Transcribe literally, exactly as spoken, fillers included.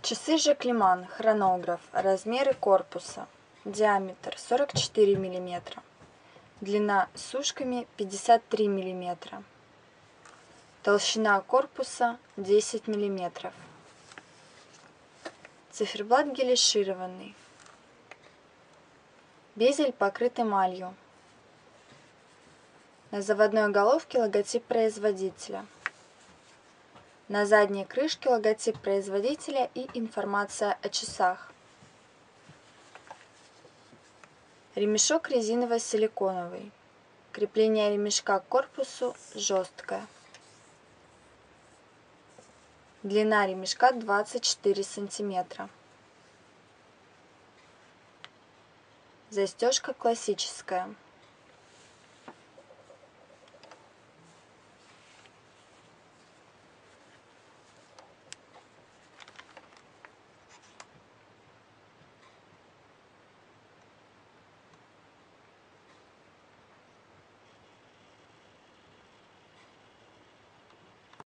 Часы Жаклиман, хронограф, размеры корпуса, диаметр сорок четыре миллиметра, длина с ушками пятьдесят три миллиметра, толщина корпуса десять миллиметров, циферблат гелишированный, безель покрыт эмалью, на заводной головке логотип производителя. На задней крышке логотип производителя и информация о часах. Ремешок резиново-силиконовый. Крепление ремешка к корпусу жесткое. Длина ремешка двадцать четыре сантиметра. Застежка классическая.